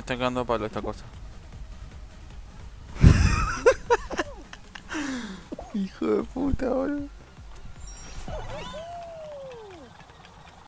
está quedando a palo esta cosa. Hijo de puta, boludo.